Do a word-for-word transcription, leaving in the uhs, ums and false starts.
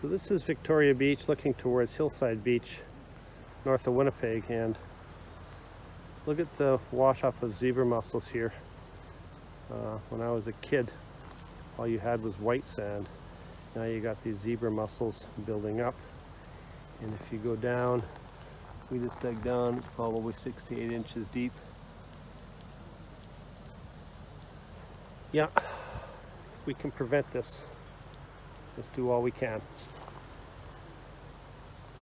So this is Victoria Beach looking towards Hillside Beach north of Winnipeg, and look at the wash up of zebra mussels here. Uh, when I was a kid, all you had was white sand. Now you got these zebra mussels building up, and if you go down, we just dug down, it's probably six to eight inches deep. Yeah, if we can prevent this, let's do all we can.